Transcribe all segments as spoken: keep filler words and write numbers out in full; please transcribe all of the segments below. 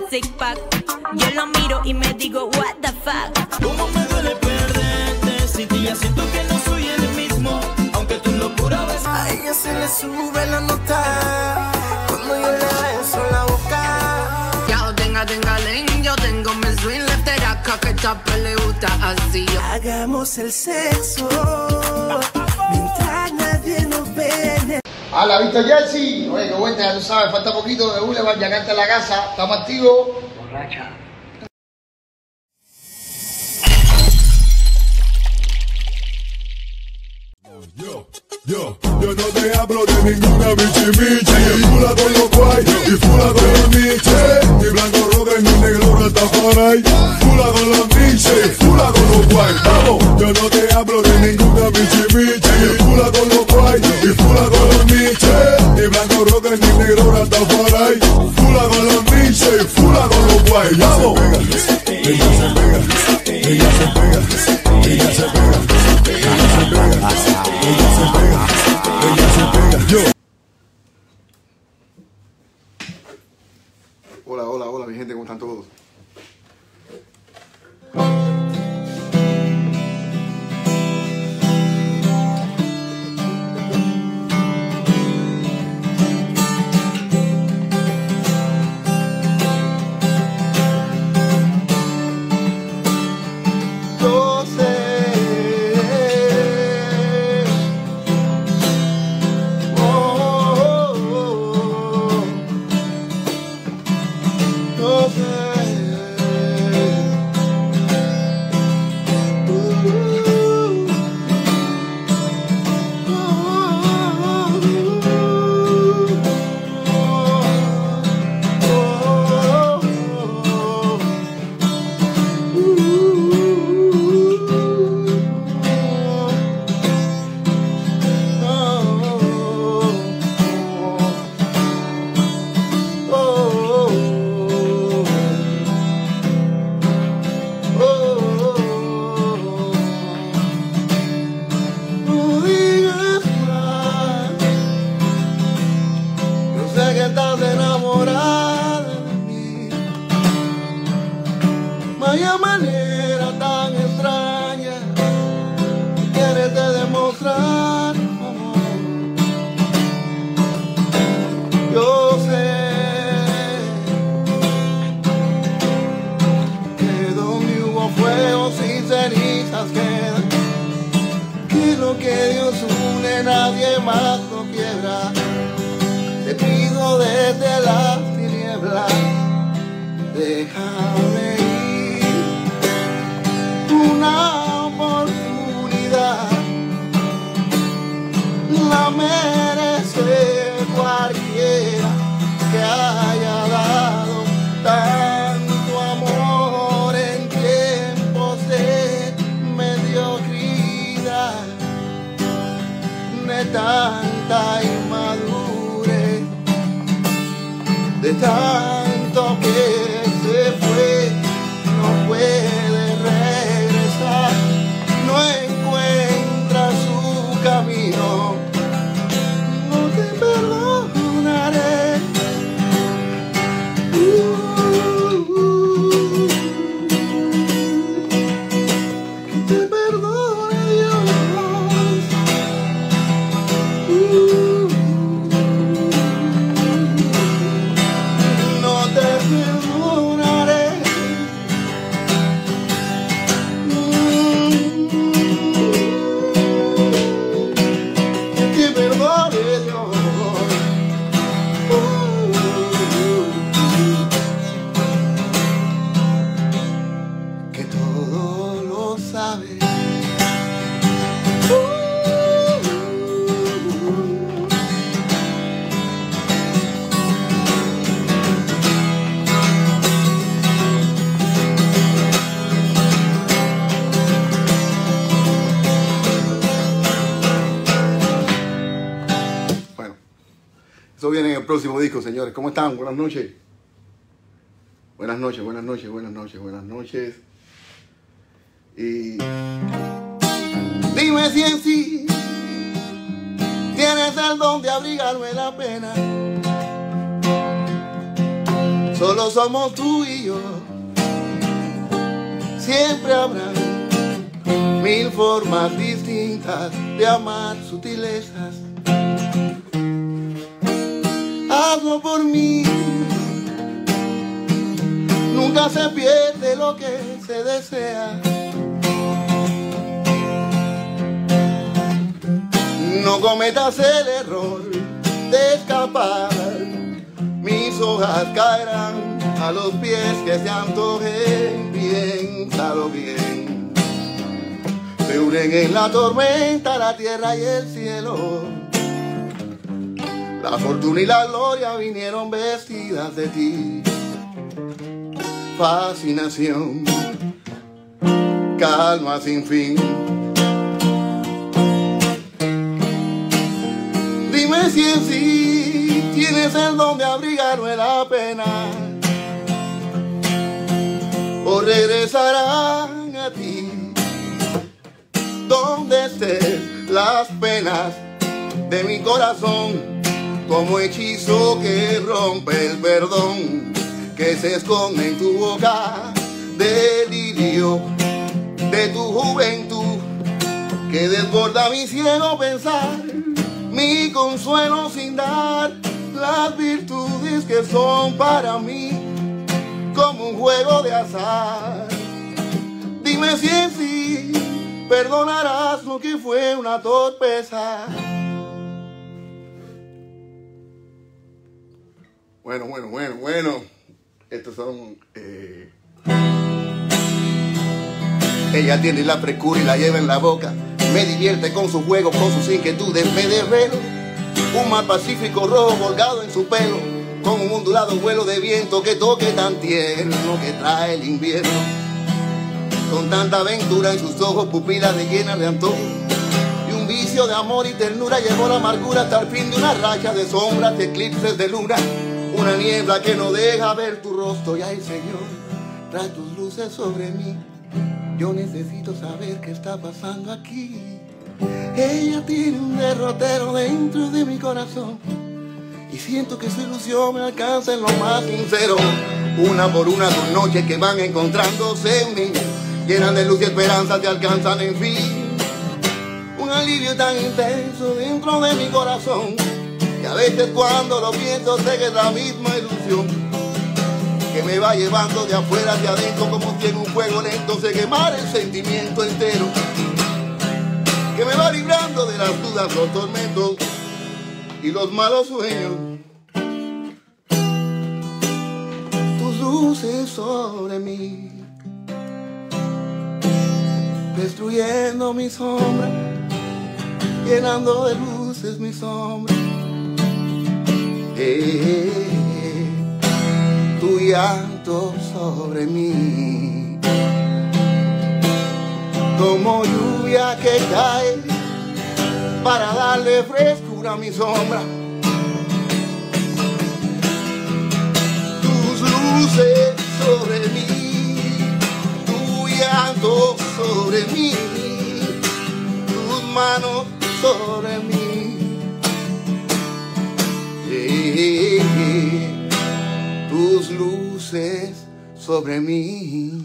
six pack. Yo lo miro y me digo, what the fuck. ¿Cómo me duele perderte? Si ti ya siento que no soy el mismo, aunque tu locura ves. A ella se le sube la nota cuando yo le beso la boca. Yo tenga, tenga, len, yo tengo mi swing leftera, que chapa le gusta así. Hagamos el sexo mientras nadie nos ve. A la vista Jersey, oye, qué vuelta, ya tú sabes, falta poquito de Boulevard, ya canta en la casa, estamos activos. Borracha. Yo, yo, yo no te hablo de ninguna michimichi. Fula con los guay y fula con los niches. Ni blanco roca ni negro rastafari. Fula con los niches, fula con los guay. Vamos, yo no te hablo de ninguna michimichi. Fula con los guay y fula con los niches. Ni blanco roca ni negro rastafari. Fula con los niches, fula con los guay. Vamos. Ella se pega, ella se pega, ella se pega, ella se pega, ella se pega, ella se pega. Yo. Hola, hola, hola, mi gente, ¿cómo están todos? Vaya manera tan extraña quieres de demostrar amor. Yo sé que donde hubo fuego sin cenizas queda, que lo que Dios une nadie más lo quiebra. Te pido desde las tinieblas, déjame una oportunidad, la merece cualquiera que haya dado tanto amor en tiempos de mediocridad, de tanta inmadurez, de tanto que se fue, no puede regresar, no encuentra su camino, no te perdonaré. Uh, uh, que te perdone Dios. Uh, no te perdonaré. Que todo lo sabe. Bueno, eso viene en el próximo disco, señores. ¿Cómo están? Buenas noches. Buenas noches, buenas noches, buenas noches, buenas noches. Y Dime si en sí tienes el don de abrigarme la pena. solo somos tú y yo. Siempre habrá mil formas distintas de amar sutilezas. Hazlo por mí. Nunca se pierde lo que se desea. No cometas el error de escapar. Mis hojas caerán a los pies que se antojen. Piénsalo bien. Se unen en la tormenta la tierra y el cielo. La fortuna y la gloria vinieron vestidas de ti. Fascinación, calma sin fin. Dime si en sí tienes el don de abrigarme la pena, o regresarán a ti donde estés las penas de mi corazón, como hechizo que rompe el perdón, que se esconde en tu boca, delirio de tu juventud, que desborda mi ciego pensar, mi consuelo sin dar las virtudes que son para mí como un juego de azar. Dime si en sí perdonarás lo que fue una torpeza. Bueno, bueno, bueno, bueno. Estos son... Eh... Ella tiene la frescura y la lleva en la boca. Me divierte con sus juegos, con sus inquietudes. Me desvelo. Un mar pacífico rojo colgado en su pelo, con un ondulado vuelo de viento que toque tan tierno que trae el invierno. Con tanta aventura en sus ojos, pupilas de llenas de antojo, y un vicio de amor y ternura llevó la amargura hasta el fin de una racha de sombras, de eclipses de luna. Una niebla que no deja ver tu rostro. Y ay, Señor, trae tus luces sobre mí. Yo necesito saber qué está pasando aquí. Ella tiene un derrotero dentro de mi corazón, y siento que su ilusión me alcanza en lo más sincero. Una por una tus noches que van encontrándose en mí, llenas de luz y esperanza te alcanzan en fin. Un alivio tan intenso dentro de mi corazón, y a veces cuando lo pienso sé que es la misma ilusión que me va llevando de afuera hacia adentro, como si en un fuego lento se quemara el sentimiento entero, que me va librando de las dudas, los tormentos y los malos sueños. Tus luces sobre mí, destruyendo mi sombra, llenando de luces mi sombra. Eh, tu llanto sobre mí, como lluvia que cae para darle frescura a mi sombra. Tus luces sobre mí, tu llanto sobre mí, tus manos sobre mí. Eh, eh, tus luces sobre mí.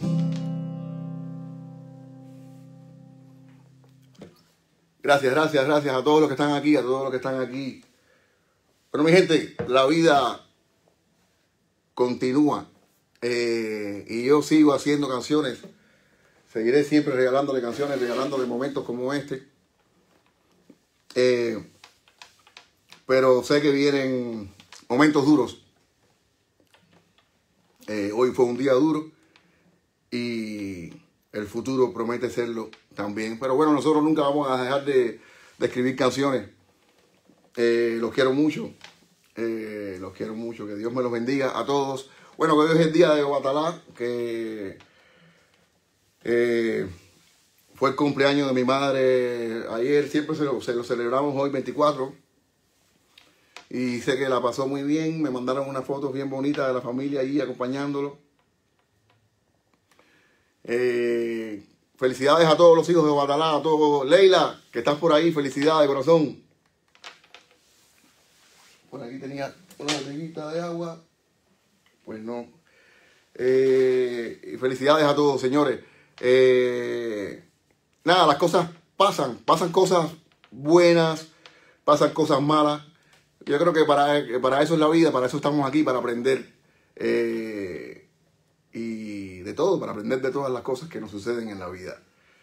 Gracias, gracias, gracias a todos los que están aquí, a todos los que están aquí. Bueno, mi gente, la vida continúa. Eh, y yo sigo haciendo canciones. Seguiré siempre regalándole canciones, regalándole momentos como este. Eh, pero sé que vienen momentos duros. Eh, hoy fue un día duro y el futuro promete serlo también. Pero bueno, nosotros nunca vamos a dejar de, de escribir canciones. Eh, los quiero mucho. Eh, los quiero mucho. Que Dios me los bendiga a todos. Bueno, que hoy es el día de Obatalá, que eh, fue el cumpleaños de mi madre ayer. Siempre se lo, se lo celebramos hoy, veinticuatro. Y sé que la pasó muy bien. Me mandaron unas fotos bien bonitas de la familia ahí acompañándolo. Eh, felicidades a todos los hijos de Obatalá, a todos. Leila, que estás por ahí, felicidades, corazón. Por aquí tenía una botellita de agua. Pues no. Eh, felicidades a todos, señores. Eh, nada, las cosas pasan, pasan cosas buenas, pasan cosas malas. Yo creo que para, que para eso es la vida, para eso estamos aquí, para aprender eh, y de todo, para aprender de todas las cosas que nos suceden en la vida.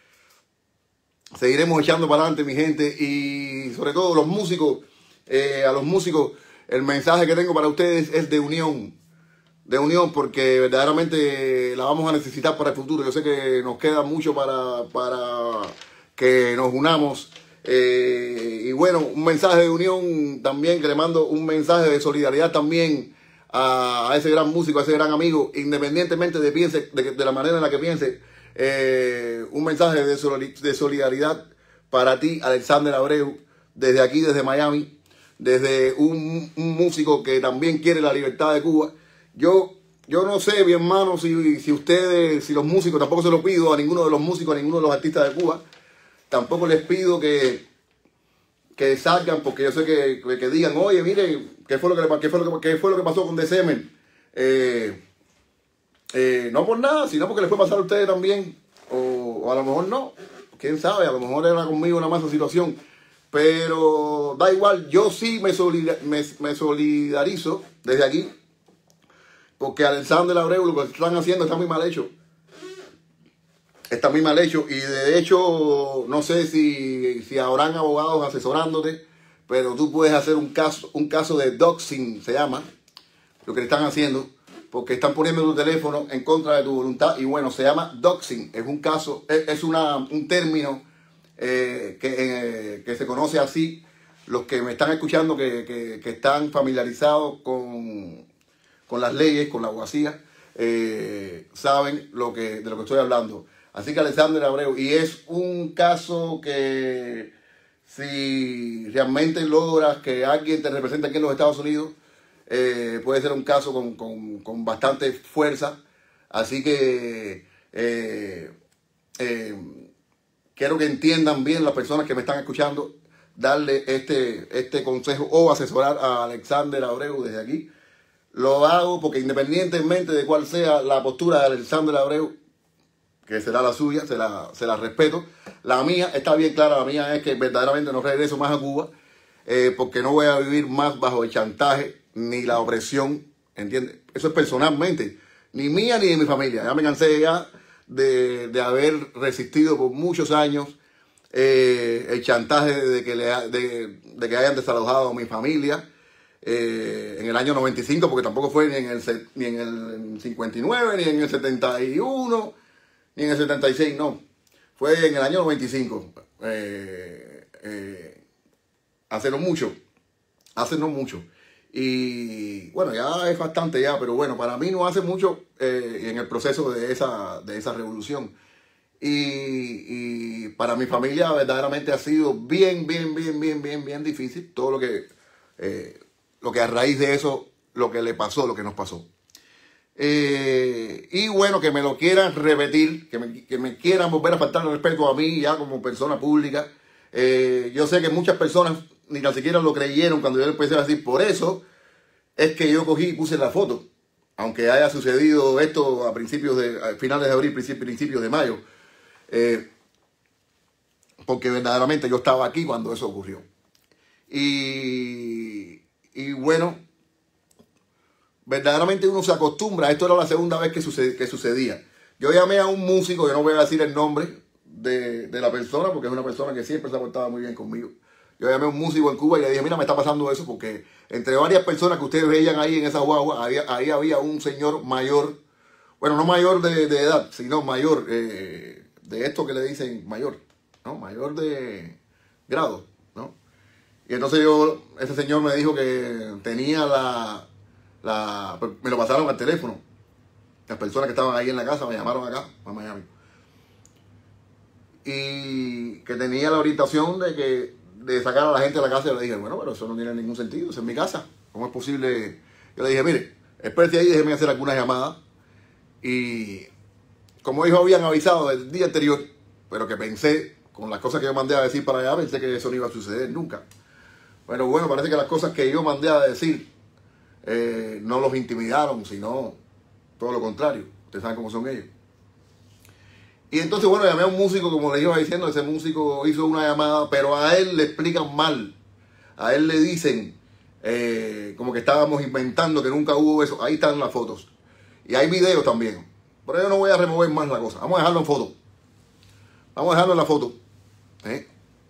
Seguiremos echando para adelante, mi gente, y sobre todo los músicos, eh, a los músicos, el mensaje que tengo para ustedes es de unión, de unión, porque verdaderamente la vamos a necesitar para el futuro. Yo sé que nos queda mucho para, para que nos unamos. Eh, y bueno, un mensaje de unión también, que le mando un mensaje de solidaridad también a, a ese gran músico, a ese gran amigo, independientemente de, piense, de, de la manera en la que piense. Eh, un mensaje de, solid, de solidaridad para ti, Alexander Abreu, desde aquí, desde Miami, desde un, un músico que también quiere la libertad de Cuba. Yo, yo no sé, mi hermano, si, si ustedes, si los músicos, tampoco se lo pido a ninguno de los músicos, a ninguno de los artistas de Cuba, tampoco les pido que, que salgan, porque yo sé que, que digan, oye, mire, ¿qué fue lo que, qué fue lo que, qué fue lo que pasó con The Semen? Eh, eh, no por nada, sino porque les puede pasar a ustedes también, o, o a lo mejor no, quién sabe, a lo mejor era conmigo una más situación, pero da igual, yo sí me, solidar, me, me solidarizo desde aquí, porque Alexander Abreu, lo que están haciendo está muy mal hecho. Está muy mal hecho. Y de hecho, no sé si, si habrán abogados asesorándote, pero tú puedes hacer un caso, un caso de doxing, se llama, lo que le están haciendo, porque están poniendo tu teléfono en contra de tu voluntad. Y bueno, se llama doxing. Es un caso, es, es una, un término eh, que, eh, que se conoce así. Los que me están escuchando, que, que, que están familiarizados con, con las leyes, con la abogacía, eh, saben lo que, de lo que estoy hablando. Así que Alexander Abreu, y es un caso que si realmente logras que alguien te represente aquí en los Estados Unidos, eh, puede ser un caso con, con, con bastante fuerza. Así que eh, eh, quiero que entiendan bien las personas que me están escuchando, darle este, este consejo o asesorar a Alexander Abreu desde aquí. Lo hago porque independientemente de cuál sea la postura de Alexander Abreu, que será la suya, se la, se la respeto. La mía está bien clara, la mía es que verdaderamente no regreso más a Cuba, eh, porque no voy a vivir más bajo el chantaje ni la opresión, ¿entiendes? Eso es personalmente, ni mía ni de mi familia. Ya me cansé ya de, de haber resistido por muchos años eh, el chantaje de que, le, de, de que hayan desalojado a mi familia eh, en el año noventa y cinco, porque tampoco fue ni en el, ni en el cincuenta y nueve, ni en el setenta y uno, ni en el setenta y seis, no. Fue en el año noventa y cinco. Eh, eh, hace no mucho. Hace no mucho. Y bueno, ya es bastante ya, pero bueno, para mí no hace mucho eh, en el proceso de esa, de esa revolución. Y, y para mi familia verdaderamente ha sido bien, bien, bien, bien, bien, bien difícil. Todo lo que, eh, lo que a raíz de eso, lo que le pasó, lo que nos pasó. Eh, y bueno, que me lo quieran repetir, que me, que me quieran volver a faltar el respeto a mí ya como persona pública. Eh, yo sé que muchas personas ni tan siquiera lo creyeron cuando yo empecé a decir. Por eso es que yo cogí y puse la foto, aunque haya sucedido esto a principios de, a finales de abril, principios de mayo, eh, porque verdaderamente yo estaba aquí cuando eso ocurrió. Y, y bueno, verdaderamente uno se acostumbra. Esto era la segunda vez que, suced, que sucedía. Yo llamé a un músico, yo no voy a decir el nombre de, de la persona, porque es una persona que siempre se ha portado muy bien conmigo. Yo llamé a un músico en Cuba y le dije, mira, me está pasando eso, porque entre varias personas que ustedes veían ahí en esa guagua, había, ahí había un señor mayor, bueno, no mayor de, de edad, sino mayor, eh, de esto que le dicen mayor, ¿no? Mayor de grado, ¿no? Y entonces yo, ese señor me dijo que tenía la... La, me lo pasaron al teléfono. Las personas que estaban ahí en la casa me llamaron acá, a Miami. Y que tenía la orientación de que de sacar a la gente de la casa. Y le dije, bueno, pero eso no tiene ningún sentido, eso es mi casa. ¿Cómo es posible? Yo le dije, mire, espérate ahí, déjeme hacer algunas llamadas. Y como ellos habían avisado el día anterior, pero que pensé, con las cosas que yo mandé a decir para allá, pensé que eso no iba a suceder nunca. Pero bueno, parece que las cosas que yo mandé a decir eh, no los intimidaron, sino todo lo contrario. Ustedes saben cómo son ellos. Y entonces, bueno, llamé a un músico, como le iba diciendo, ese músico hizo una llamada, pero a él le explican mal. A él le dicen, eh, como que estábamos inventando, que nunca hubo eso. Ahí están las fotos. Y hay videos también. Pero yo no voy a remover más la cosa. Vamos a dejarlo en foto. Vamos a dejarlo en la foto. ¿Eh?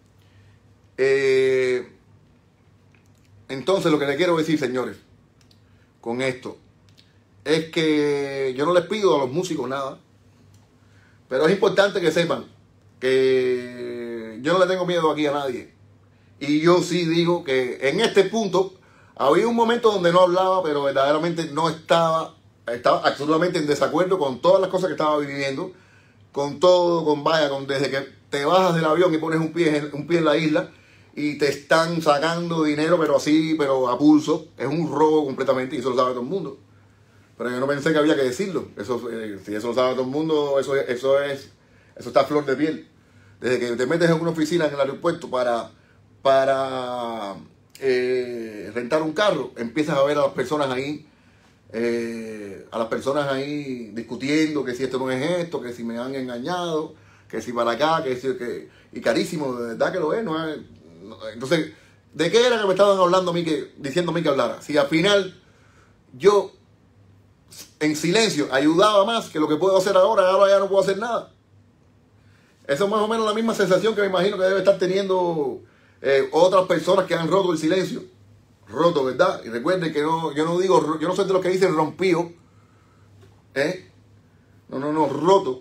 Eh, entonces, lo que le quiero decir, señores, con esto, es que yo no les pido a los músicos nada. Pero es importante que sepan que yo no le tengo miedo aquí a nadie. Y yo sí digo que en este punto había un momento donde no hablaba, pero verdaderamente no estaba, estaba absolutamente en desacuerdo con todas las cosas que estaba viviendo, con todo, con vaya, con desde que te bajas del avión y pones un pie en, un pie en la isla y te están sacando dinero, pero así, pero a pulso. Es un robo completamente y eso lo sabe todo el mundo. Pero yo no pensé que había que decirlo. Eso, eh, si eso lo sabe todo el mundo, eso, eso es eso está a flor de piel. Desde que te metes en una oficina en el aeropuerto para, para eh, rentar un carro, empiezas a ver a las personas ahí, eh, a las personas ahí discutiendo que si esto no es esto, que si me han engañado, que si para acá, que si que y carísimo, de verdad que lo es, no es no, entonces, ¿de qué era que me estaban hablando a mí, que diciendo a mí que hablara? Si al final yo en silencio ayudaba más que lo que puedo hacer ahora, ahora ya no puedo hacer nada. Eso es más o menos la misma sensación que me imagino que debe estar teniendo eh, otras personas que han roto el silencio. Roto, ¿verdad? Y recuerden que no, yo no digo, yo no soy de los que dicen rompido. ¿Eh? No, no, no, roto.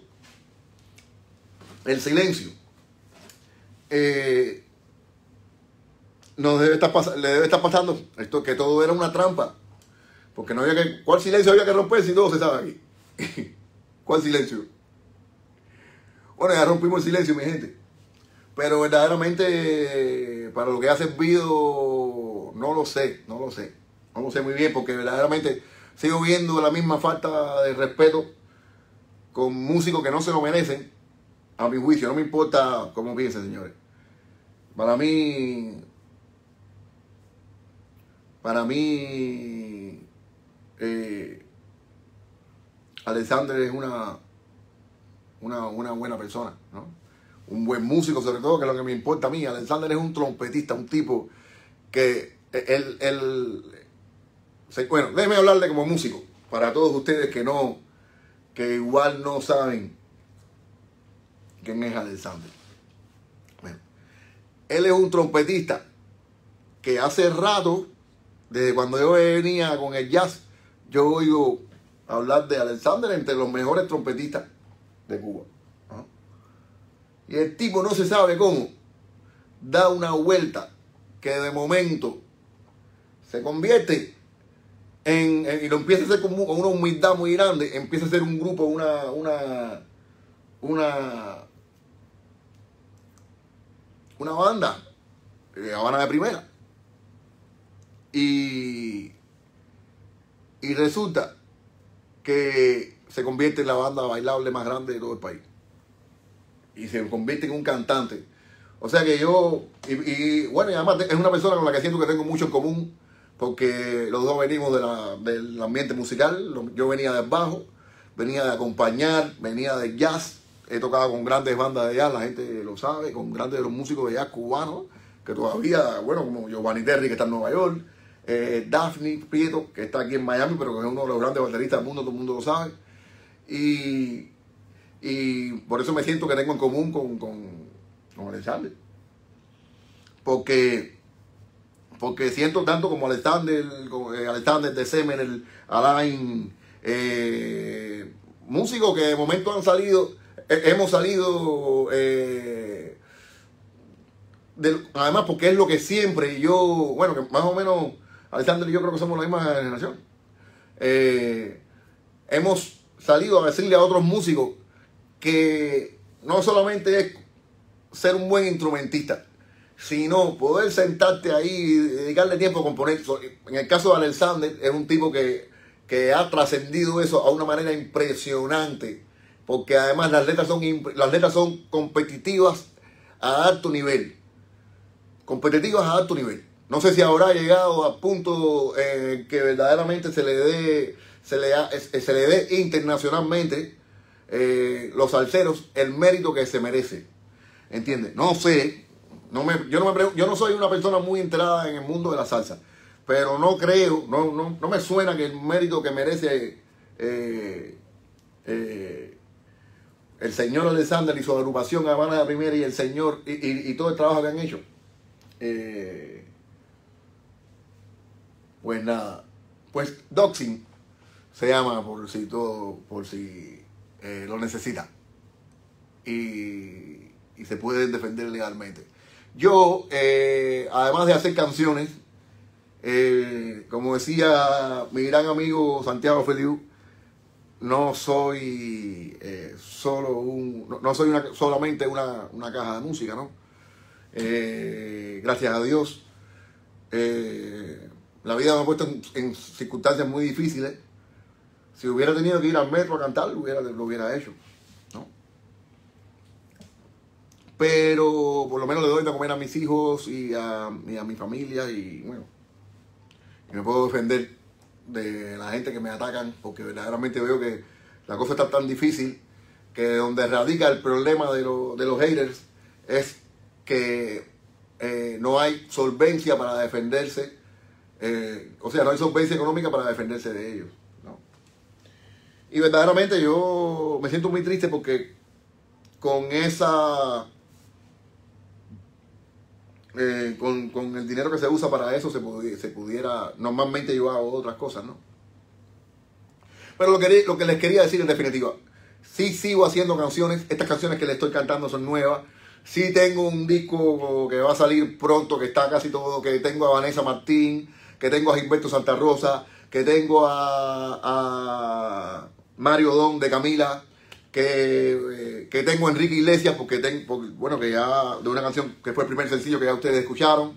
El silencio. Eh, nos debe estar le debe estar pasando esto, que todo era una trampa. Porque no había que... ¿Cuál silencio había que romper si todo se sabe aquí? ¿Cuál silencio? Bueno, ya rompimos el silencio, mi gente. Pero verdaderamente, para lo que ha servido, no lo sé, no lo sé. No lo sé muy bien, porque verdaderamente sigo viendo la misma falta de respeto con músicos que no se lo merecen, a mi juicio. No me importa cómo piensen, señores. Para mí... Para mí... Eh, Alexander es una, una, una buena persona, ¿no? Un buen músico, sobre todo, que es lo que me importa a mí. Alexander es un trompetista, un tipo que él, él se, bueno, déjenme hablarle como músico, para todos ustedes que no, que igual no saben quién es Alexander. Bueno, él es un trompetista que hace rato, desde cuando yo venía con el jazz, yo oigo hablar de Alexander entre los mejores trompetistas de Cuba. ¿No? Y el tipo no se sabe cómo da una vuelta que de momento se convierte en, en y lo empieza a hacer con, con una humildad muy grande, empieza a ser un grupo, una, una, una, una banda, eh, Habana de primera. Y Y resulta que se convierte en la banda bailable más grande de todo el país. Y se convierte en un cantante. O sea que yo... Y, y bueno, y además es una persona con la que siento que tengo mucho en común. Porque los dos venimos de la, del ambiente musical. Yo venía del bajo, venía de acompañar, venía del jazz. He tocado con grandes bandas de jazz, la gente lo sabe. Con grandes de los músicos de jazz cubanos. Que todavía, bueno, como Giovanni Terry, que está en Nueva York. Eh, Daphne Prieto, que está aquí en Miami, pero que es uno de los grandes bateristas del mundo, todo el mundo lo sabe. Y, y por eso me siento que tengo en común con, con, con Alexander. Porque, porque siento tanto como Alexander, como, eh, Alexander de Semen, Alain, eh, músicos que de momento han salido, eh, hemos salido, eh, de, además porque es lo que siempre yo, bueno, que más o menos Alexander y yo creo que somos la misma generación. Eh, hemos salido a decirle a otros músicos que no solamente es ser un buen instrumentista, sino poder sentarte ahí y dedicarle tiempo a componer. En el caso de Alexander, es un tipo que, que ha trascendido eso a una manera impresionante, porque además las letras son, las letras son competitivas a alto nivel. Competitivas a alto nivel. No sé si habrá llegado a punto eh, que verdaderamente se le dé, se le, se le dé internacionalmente eh, los salseros el mérito que se merece. ¿Entiendes? No sé. No me, yo, no me, yo no soy una persona muy enterada en el mundo de la salsa. Pero no creo, no, no, no me suena que el mérito que merece eh, eh, el señor Alexander y su agrupación Habana de Primera y el señor y, y, y todo el trabajo que han hecho. Eh, pues nada, pues Doxing se llama por si todo, por si eh, lo necesita y, y se puede defender legalmente. Yo, eh, además de hacer canciones, eh, como decía mi gran amigo Santiago Feliu, no soy eh, solo un, no, no soy una, solamente una, una caja de música, ¿no? Eh, gracias a Dios, eh, la vida me ha puesto en, en circunstancias muy difíciles. Si hubiera tenido que ir al metro a cantar, lo hubiera, lo hubiera hecho, ¿no? Pero por lo menos le doy de comer a mis hijos y a, y a mi familia y bueno, y me puedo defender de la gente que me atacan, porque verdaderamente veo que la cosa está tan difícil que donde radica el problema de, lo, de los haters es que eh, no hay solvencia para defenderse, eh, o sea, no hay solvencia económica para defenderse de ellos, ¿no? Y verdaderamente yo me siento muy triste porque con esa... Eh, con, con el dinero que se usa para eso se, pudi se pudiera normalmente yo hago otras cosas, ¿no? Pero lo que, lo que les quería decir en definitiva, sí sigo haciendo canciones. Estas canciones que les estoy cantando son nuevas. Sí tengo un disco que va a salir pronto, que está casi todo, que tengo a Vanessa Martín, que tengo a Gilberto Santa Rosa, que tengo a, a Mario Don de Camila, que, eh, que tengo a Enrique Iglesias, porque tengo, porque, bueno, que ya de una canción que fue el primer sencillo que ya ustedes escucharon.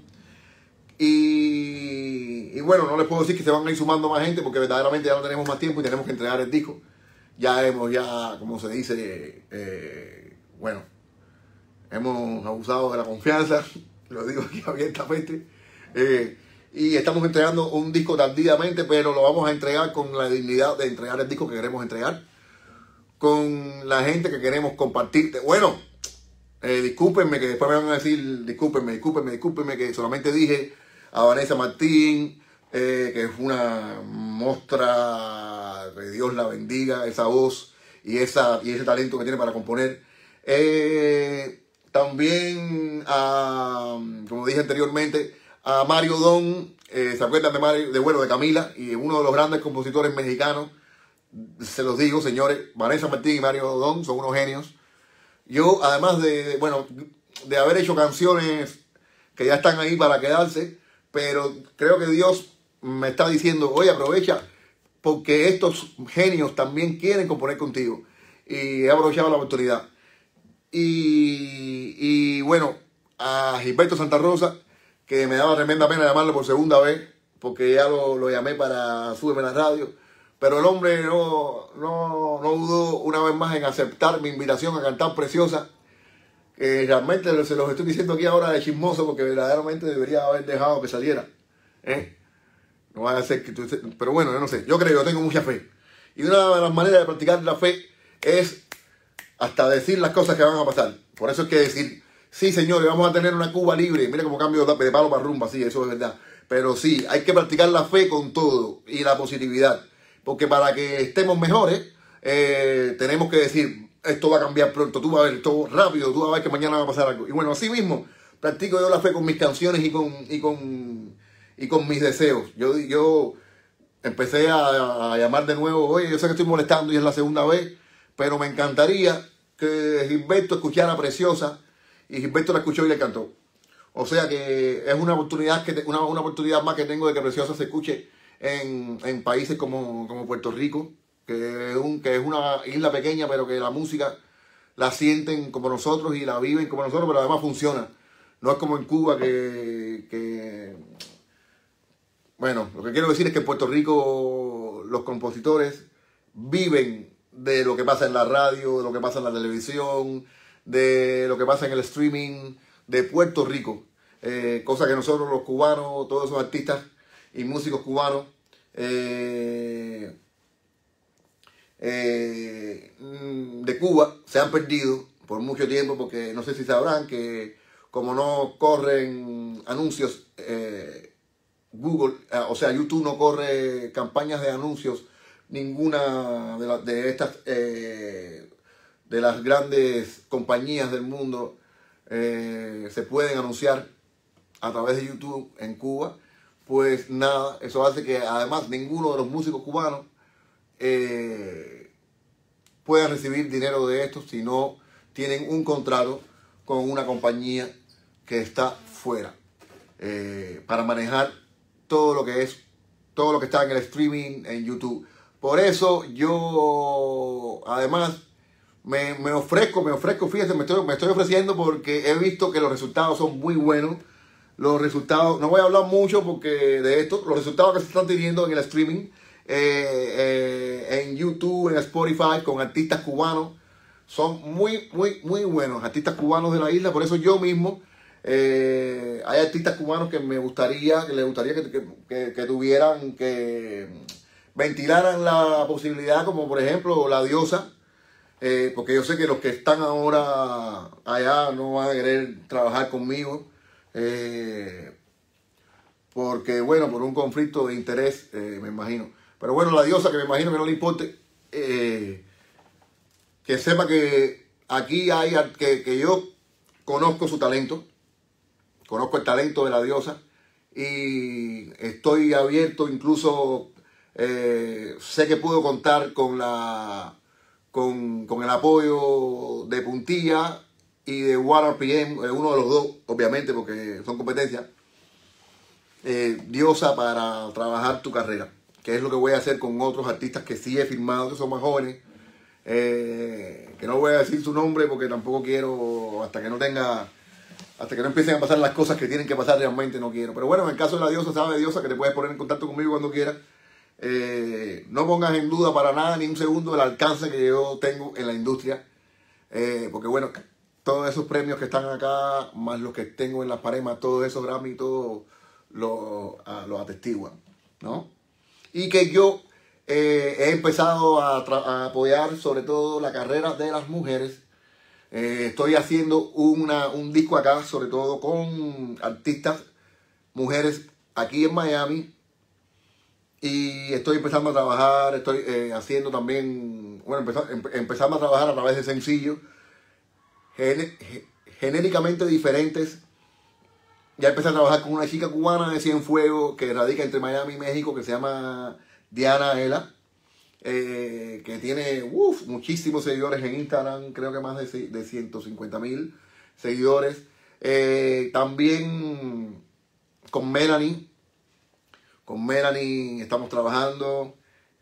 Y, y bueno, no les puedo decir que se van a ir sumando más gente, porque verdaderamente ya no tenemos más tiempo y tenemos que entregar el disco. Ya hemos, ya, como se dice, eh, bueno, hemos abusado de la confianza, lo digo aquí abiertamente. Eh, y estamos entregando un disco tardíamente, pero lo vamos a entregar con la dignidad de entregar el disco que queremos entregar, con la gente que queremos compartir. Bueno, eh, discúlpenme que después me van a decir, discúlpenme, discúlpenme, discúlpenme que solamente dije a Vanessa Martín, eh, que es una mostra, que Dios la bendiga, esa voz y, esa, y ese talento que tiene para componer. Eh, también, a, como dije anteriormente, a Mario Don, eh, ¿se acuerdan de Mario, de, bueno, de Camila? Y uno de los grandes compositores mexicanos. Se los digo, señores, Vanessa Martín y Mario Don son unos genios. Yo, además de, bueno, de haber hecho canciones que ya están ahí para quedarse, pero creo que Dios me está diciendo, oye, aprovecha, porque estos genios también quieren componer contigo. Y he aprovechado la oportunidad. Y, y bueno, a Gilberto Santa Rosa, que me daba tremenda pena llamarlo por segunda vez, porque ya lo, lo llamé para Súbeme a la Radio. Pero el hombre no, no, no dudó una vez más en aceptar mi invitación a cantar Preciosa. Que realmente se los estoy diciendo aquí ahora de chismoso, porque verdaderamente debería haber dejado que saliera. ¿Eh? No vaya a ser que tú... Pero bueno, yo no sé. Yo creo, yo tengo mucha fe. Y una de las maneras de practicar la fe es hasta decir las cosas que van a pasar. Por eso es que decir, sí, señores, vamos a tener una Cuba libre. Mira cómo cambio de palo para rumba, sí, eso es verdad. Pero sí, hay que practicar la fe con todo y la positividad. Porque para que estemos mejores, eh, tenemos que decir, esto va a cambiar pronto, tú vas a ver, esto rápido, tú vas a ver que mañana va a pasar algo. Y bueno, así mismo, practico yo la fe con mis canciones y con, y con, y con mis deseos. Yo, yo empecé a, a llamar de nuevo, oye, yo sé que estoy molestando y es la segunda vez, pero me encantaría que Gilberto escuchara Preciosa, y Gilberto la escuchó y le cantó. O sea que es una oportunidad, que una, una oportunidad más que tengo de que Preciosa se escuche En, en países como, como Puerto Rico, que es, un, que es una isla pequeña, pero que la música la sienten como nosotros y la viven como nosotros, pero además funciona. No es como en Cuba que, que... Bueno, lo que quiero decir es que en Puerto Rico los compositores viven de lo que pasa en la radio, de lo que pasa en la televisión, de lo que pasa en el streaming de Puerto Rico. eh, cosa que nosotros los cubanos, todos esos artistas y músicos cubanos, eh, eh, de Cuba se han perdido por mucho tiempo, porque no sé si sabrán que como no corren anuncios, eh, Google, eh, o sea, YouTube no corre campañas de anuncios, ninguna de, la, de estas, eh, de las grandes compañías del mundo eh, se pueden anunciar a través de YouTube en Cuba. Pues nada, eso hace que además ninguno de los músicos cubanos eh, puedan recibir dinero de esto si no tienen un contrato con una compañía que está fuera eh, para manejar todo lo que es, todo lo que está en el streaming en YouTube. Por eso yo además me, me ofrezco, me ofrezco, fíjense, me estoy, me estoy ofreciendo porque he visto que los resultados son muy buenos. Los resultados, no voy a hablar mucho porque de esto, los resultados que se están teniendo en el streaming, eh, eh, en YouTube, en Spotify, con artistas cubanos, son muy, muy, muy buenos, artistas cubanos de la isla. Por eso yo mismo, eh, hay artistas cubanos que me gustaría, que les gustaría que, que, que, que tuvieran, que ventilaran la posibilidad, como por ejemplo La Diosa, eh, porque yo sé que los que están ahora allá no van a querer trabajar conmigo. Eh, porque bueno, por un conflicto de interés, eh, me imagino. Pero bueno, La Diosa, que me imagino que no le importe, eh, que sepa que aquí hay, que, que yo conozco su talento, conozco el talento de La Diosa y estoy abierto, incluso eh, sé que puedo contar con la con, con el apoyo de Puntilla y de One R P M, uno de los dos, obviamente, porque son competencias, eh, Diosa, para trabajar tu carrera, que es lo que voy a hacer con otros artistas que sí he firmado, que son más jóvenes, eh, que no voy a decir su nombre porque tampoco quiero, hasta que no tenga, hasta que no empiecen a pasar las cosas que tienen que pasar realmente, no quiero. Pero bueno, en el caso de La Diosa, sabe Diosa que te puedes poner en contacto conmigo cuando quieras. Eh, no pongas en duda para nada, ni un segundo, el alcance que yo tengo en la industria, eh, porque bueno, todos esos premios que están acá, más los que tengo en las paredes, todos esos Grammy, todo lo, a, lo atestiguan, ¿no? Y que yo eh, he empezado a, a apoyar sobre todo la carrera de las mujeres. Eh, estoy haciendo una, un disco acá, sobre todo con artistas, mujeres, aquí en Miami. Y estoy empezando a trabajar, estoy eh, haciendo también, bueno, empezando, empezando a trabajar a través de sencillos, genéricamente diferentes. Ya empecé a trabajar con una chica cubana de Cienfuegos que radica entre Miami y México, que se llama Diana Ela, eh, que tiene uf, muchísimos seguidores en Instagram, creo que más de, de ciento cincuenta mil seguidores. Eh, también con Melanie, con Melanie estamos trabajando.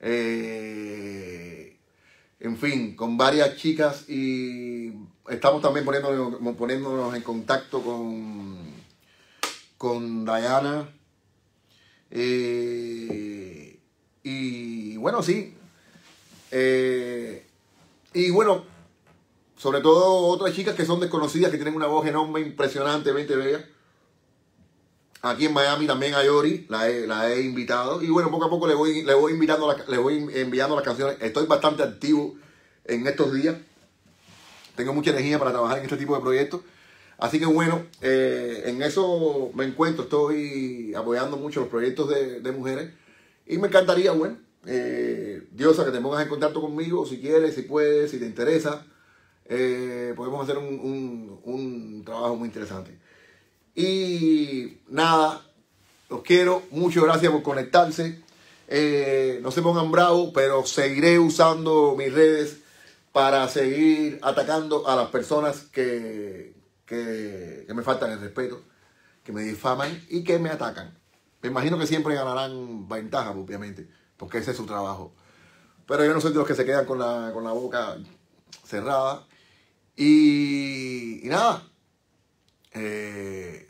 Eh, en fin, con varias chicas, y estamos también poniéndonos, poniéndonos en contacto con, con Diana. Eh, y bueno, sí. Eh, y bueno, sobre todo otras chicas que son desconocidas, que tienen una voz enorme, impresionantemente bella. Aquí en Miami también a Yori, la he, la he invitado. Y bueno, poco a poco le voy, le voy invitando, la, le voy enviando las canciones. Estoy bastante activo en estos días. Tengo mucha energía para trabajar en este tipo de proyectos. Así que bueno, eh, en eso me encuentro. Estoy apoyando mucho los proyectos de, de mujeres. Y me encantaría, bueno, eh, Diosa, que te pongas en contacto conmigo si quieres, si puedes, si te interesa. Eh, podemos hacer un, un, un trabajo muy interesante. Y nada, los quiero, muchas gracias por conectarse. Eh, no se pongan bravos, pero seguiré usando mis redes para seguir atacando a las personas que, que, que me faltan el respeto, que me difaman y que me atacan. Me imagino que siempre ganarán ventaja, obviamente, porque ese es su trabajo. Pero yo no soy de los que se quedan con la, con la boca cerrada. Y, y nada. Eh,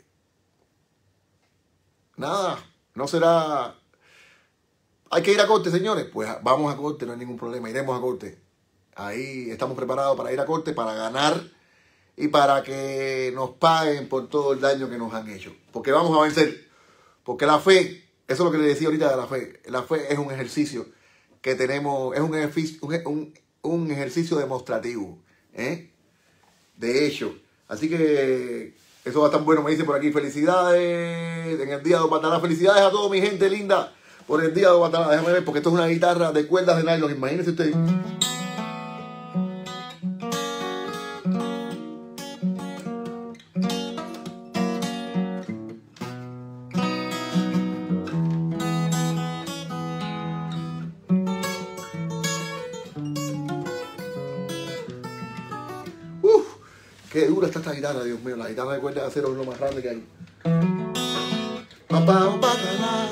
nada, no será... Hay que ir a corte, señores. Pues vamos a corte, no hay ningún problema, iremos a corte. Ahí estamos preparados para ir a corte, para ganar y para que nos paguen por todo el daño que nos han hecho. Porque vamos a vencer. Porque la fe, eso es lo que le decía ahorita de la fe. La fe es un ejercicio que tenemos, es un ejercicio, un, un, un ejercicio demostrativo, ¿eh? De hecho. Así que eso va a estar bueno. Me dice por aquí, felicidades en el día de Obatalá. Felicidades a toda mi gente linda por el día de Obatalá. Déjame ver, porque esto es una guitarra de cuerdas de nylon. Imagínense ustedes. Qué dura está esta guitarra, Dios mío. La guitarra de cuerda de acero es lo más grande que hay. Papá, Obatalá,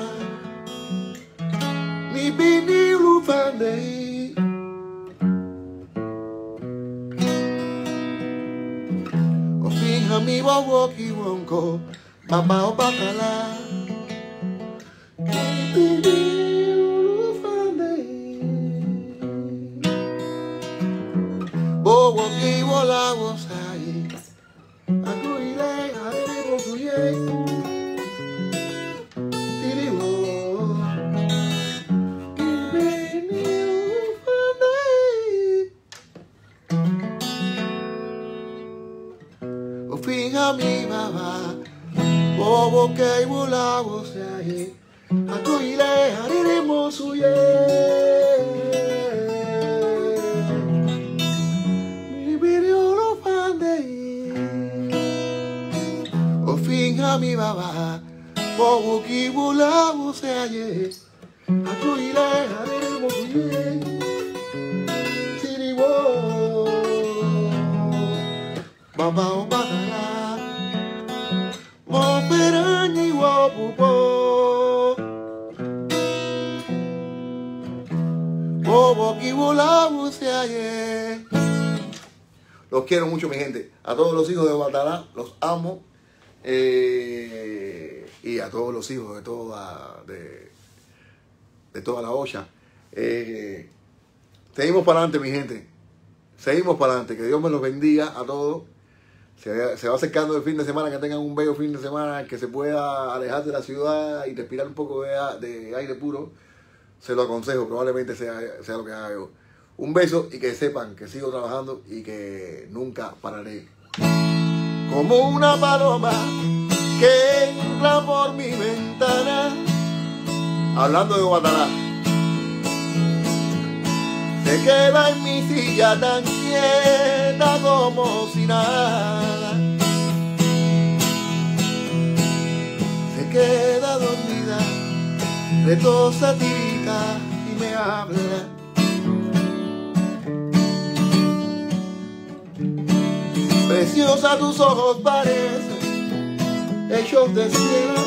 mi pini lufande. O fija mi bobo kiwonko. Papá, Obatalá, mi pini lufande. Bobo kiwola wosa. Fija mi baba, bobo que volamos ahí, a tu ile haremos huye. Mi video lo fande, o fija mi baba, bobo que volamos ahí, a tu ile haremos huye. Siribo, baba Obatalá. Moperanyi wapupo Bobo ki volamos ayer. Los quiero mucho, mi gente. A todos los hijos de Obatalá, los amo. Eh, y a todos los hijos de toda de, de toda la olla. Eh, seguimos para adelante, mi gente. Seguimos para adelante. Que Dios me los bendiga a todos. Se, se va acercando el fin de semana, que tengan un bello fin de semana, que se pueda alejar de la ciudad y respirar un poco de, de aire puro. Se lo aconsejo, probablemente sea, sea lo que haga yo. Un beso y que sepan que sigo trabajando y que nunca pararé. Como una paloma que entra por mi ventana. Hablando de Obatalá. Se queda en mi silla tan quieta como si nada. Se queda dormida, retosa, tirita y me habla. Preciosa tus ojos parecen hechos de cielo.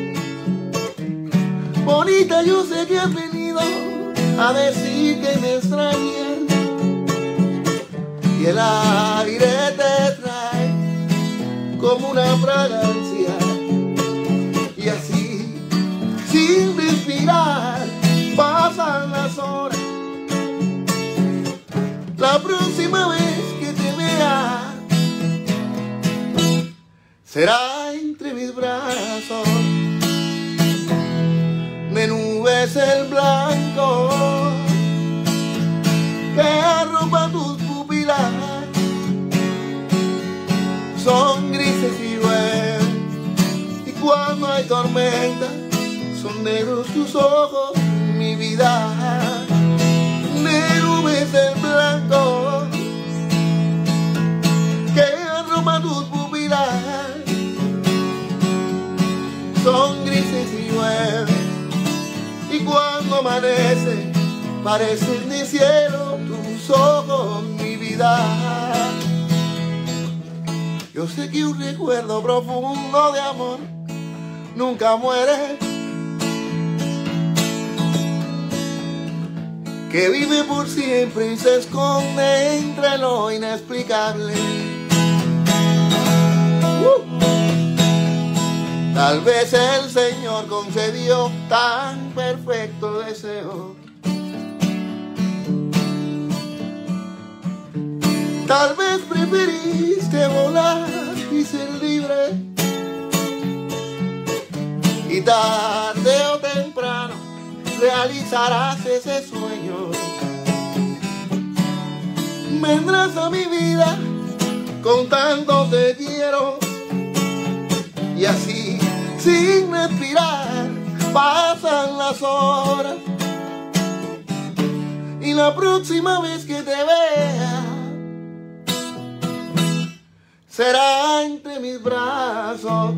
Bonita, yo sé que has venido a decir que me extrañas, y el aire te trae como una fragancia, y así, sin respirar, pasan las horas. La próxima vez que te vea será entre mis brazos. De nubes el blanco que arropa tus pupilas, son grises y llueven, y cuando hay tormenta son negros tus ojos, mi vida. De nubes el blanco que arropa tus pupilas, son grises y llueven, y cuando amanece, parecen de cielo tus ojos, mi vida. Yo sé que un recuerdo profundo de amor nunca muere, que vive por siempre y se esconde entre lo inexplicable. Uh. Tal vez el Señor concedió tan perfecto deseo Tal vez preferiste volar y ser libre, y tarde o temprano realizarás ese sueño. Vendrás a mi vida con tanto te quiero, y así sin respirar pasan las horas, y la próxima vez que te vea será entre mis brazos.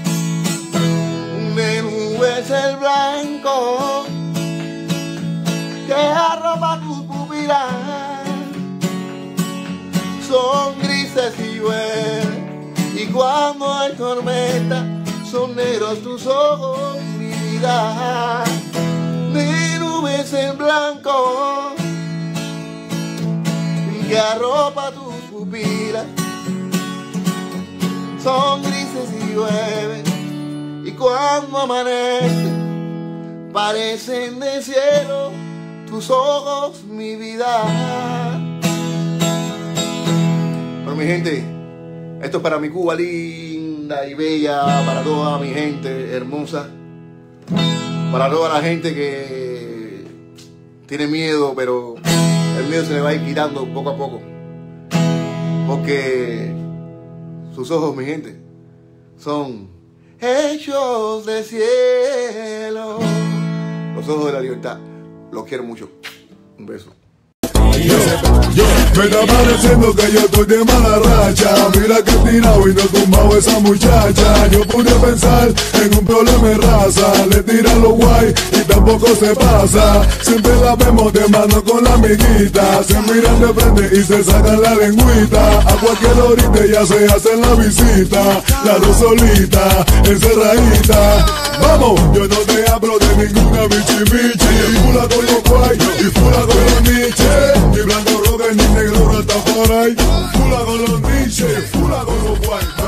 De nubes el blanco que arropa tus pupilas, son grises y llueven, y cuando hay tormenta son negros tus ojos, mi vida. De nubes el blanco que arropa tus pupilas, son grises y llueven, y cuando amanece parecen de cielo tus ojos, mi vida. Bueno, mi gente, esto es para mi Cuba linda y bella, para toda mi gente hermosa, para toda la gente que tiene miedo, pero el miedo se le va a ir quitando poco a poco, porque sus ojos, mi gente, son hechos de cielo. Los ojos de la libertad. Los quiero mucho. Un beso. Yo, yo, me está pareciendo que yo estoy de mala racha. Mira que he tirado y no he tumbado a esa muchacha. Yo pude pensar en un problema de raza, le tiran los guay y tampoco se pasa. Siempre la vemos de mano con la amiguita, se miran de frente y se sacan la lengüita. A cualquier horita ya se hacen la visita, las dos solitas, encerradita. Vamos, yo no te hablo de ninguna bichi-bichi, fula con los guay y fula con los niches. Ni blanco, rojo, ni negro, hasta por ahí. Fula con los niches, fula con los guay.